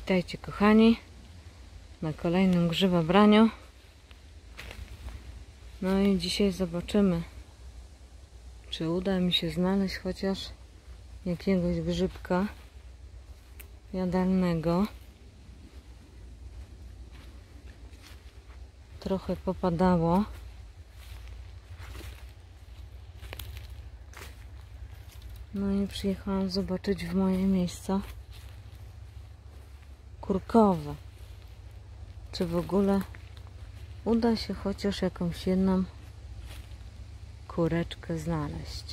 Witajcie kochani na kolejnym grzybobraniu. No i dzisiaj zobaczymy, czy uda mi się znaleźć chociaż jakiegoś grzybka jadalnego. Trochę popadało. No i przyjechałam zobaczyć w moje miejsca kurkowe. Czy w ogóle uda się chociaż jakąś jedną kureczkę znaleźć.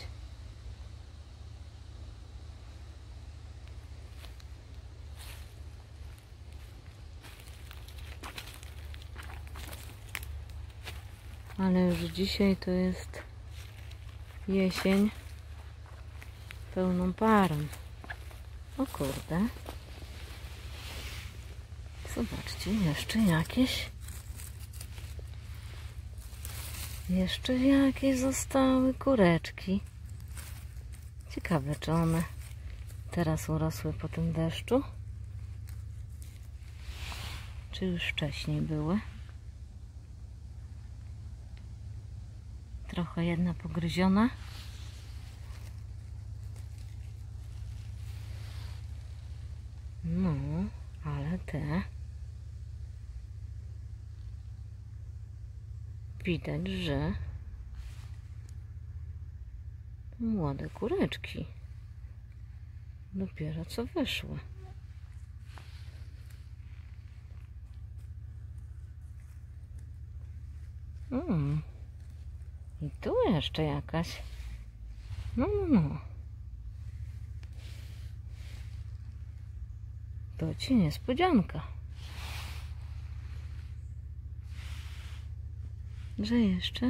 Ale już dzisiaj to jest jesień pełną parą. O kurde. Zobaczcie, jeszcze jakieś zostały kureczki. Ciekawe, czy one teraz urosły po tym deszczu, czy już wcześniej były. Trochę jedna pogryziona. No, ale te widać, że młode kureczki dopiero co wyszły. I tu jeszcze jakaś. No. To ci niespodzianka, że jeszcze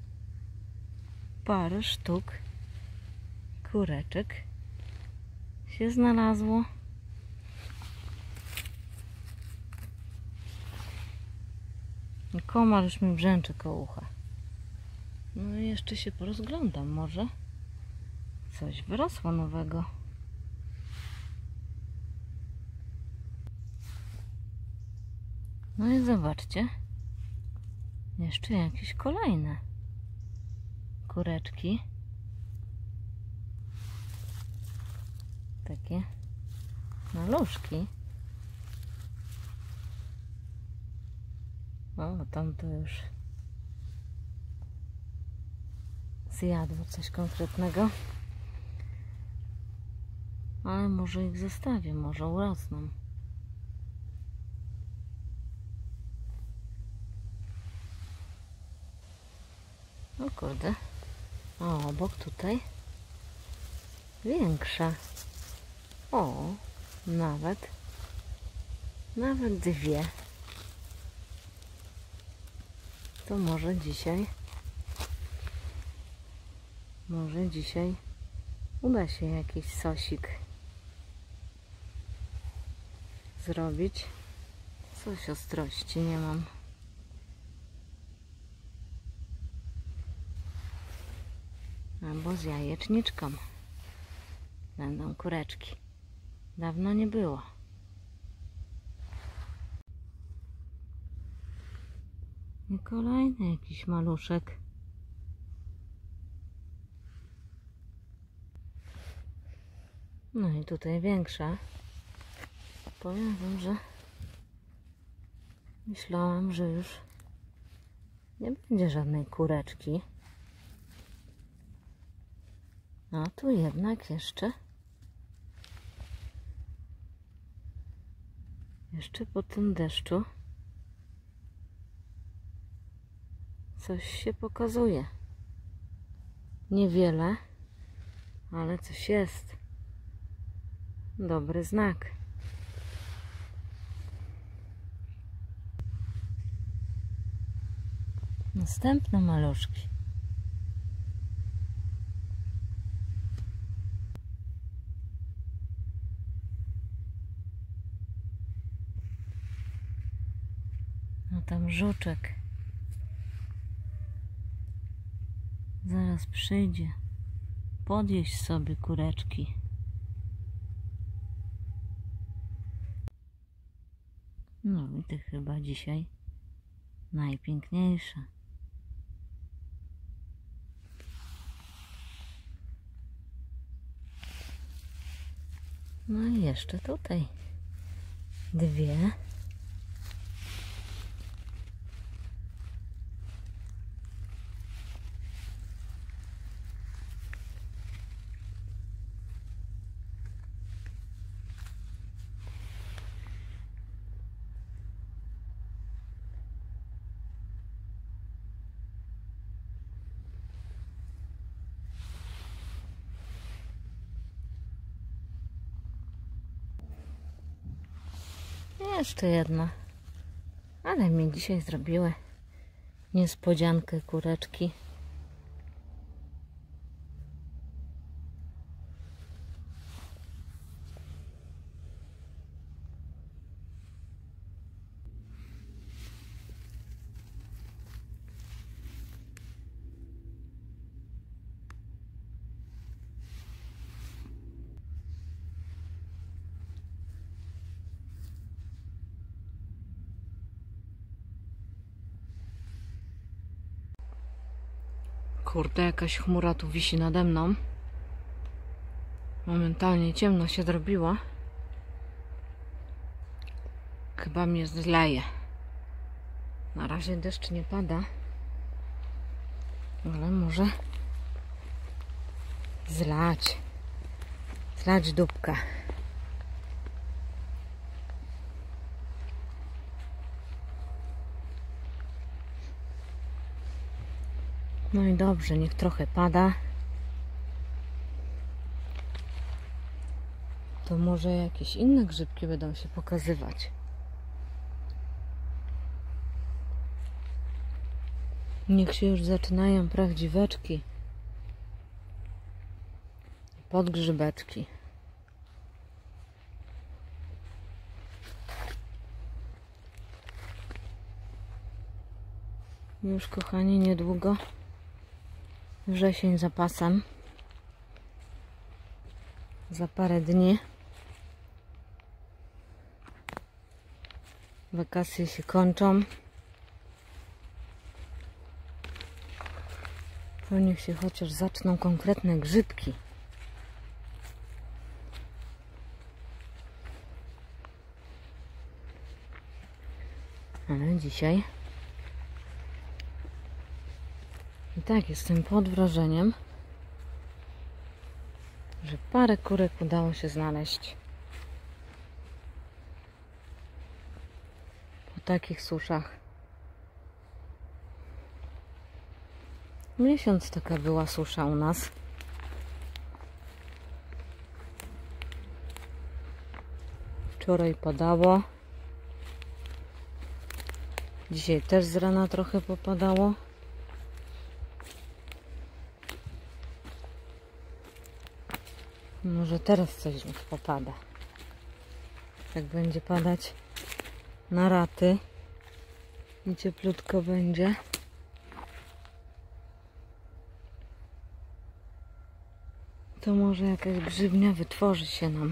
parę sztuk kureczek się znalazło. Komar już mi brzęczy koło ucha. No i jeszcze się porozglądam, może coś wyrosło nowego. No i zobaczcie, jeszcze jakieś kolejne kureczki. Takie maluszki. O, tam to już zjadło coś konkretnego. Ale może ich zostawię, może urosną. O kurde. O, obok tutaj większa. O, nawet dwie. To może dzisiaj uda się jakiś sosik zrobić. Coś ostrości nie mam. Albo z jajeczniczką będą kureczki. Dawno nie było. I kolejny jakiś maluszek. No i tutaj większa. Powiem wam, że myślałam, że już nie będzie żadnej kureczki. A tu jednak jeszcze po tym deszczu coś się pokazuje. Niewiele, ale coś jest. Dobry znak. Następne maluszki. No tam żuczek zaraz przyjdzie podjeść sobie kureczki. I ty chyba dzisiaj najpiękniejsza. No i jeszcze tutaj dwie. Jeszcze jedna. Ale mi dzisiaj zrobiły niespodziankę kureczki. Kurde, jakaś chmura tu wisi nade mną. Momentalnie ciemno się zrobiło. Chyba mnie zleje. Na razie deszcz nie pada. Ale może zlać. Zlać dupka. No i dobrze, niech trochę pada. To może jakieś inne grzybki będą się pokazywać. Niech się już zaczynają prawdziweczki. Podgrzybeczki. Już, kochani, niedługo wrzesień za pasem. Za parę dni wakacje się kończą. To niech się chociaż zaczną konkretne grzybki. Ale dzisiaj i tak jestem pod wrażeniem, że parę kurek udało się znaleźć po takich suszach. Miesiąc taka była susza u nas. Wczoraj padało. Dzisiaj też z rana trochę popadało. Może teraz coś już popada. Jak będzie padać na raty i cieplutko będzie, to może jakaś grzybnia wytworzy się nam.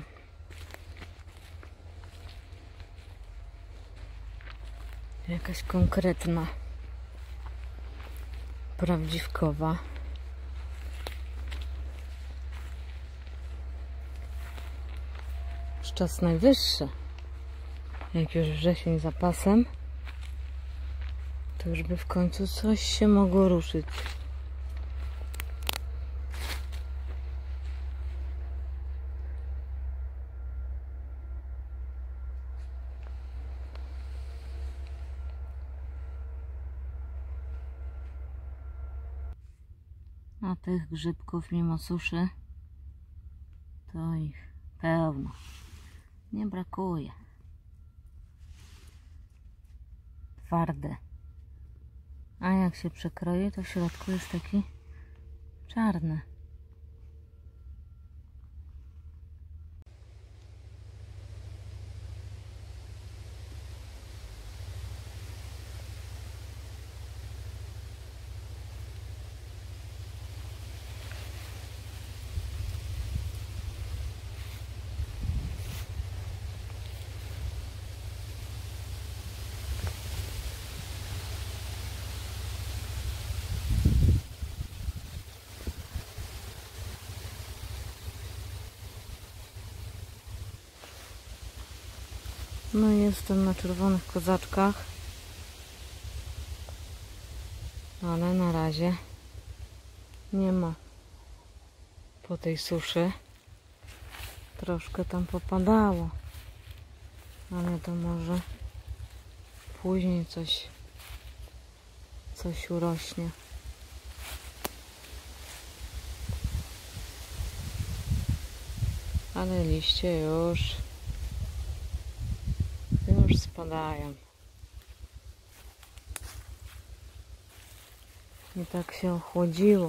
Jakaś konkretna, prawdziwkowa. Już czas najwyższy. Jak już wrzesień za pasem, to już by w końcu coś się mogło ruszyć. A tych grzybków mimo suszy to ich pełno. Nie brakuje. Twarde. A jak się przekroi, to w środku jest taki czarny. No i jestem na czerwonych kozaczkach, ale na razie nie ma po tej suszy. Troszkę tam popadało, ale to może później coś urośnie. Ale liście już spadają. I tak się ochłodziło.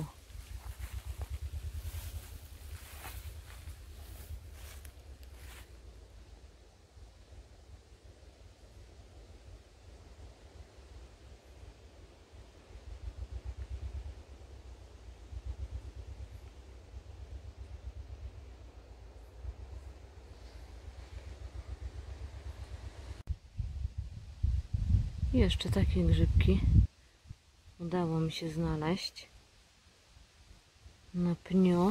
I jeszcze takie grzybki udało mi się znaleźć na pniu.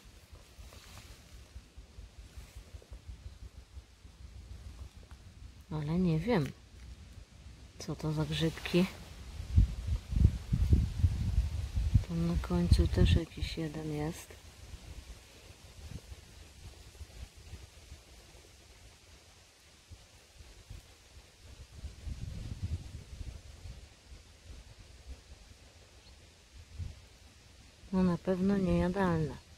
Ale nie wiem, co to za grzybki. Tam na końcu też jakiś jeden jest. No na pewno niejadalne.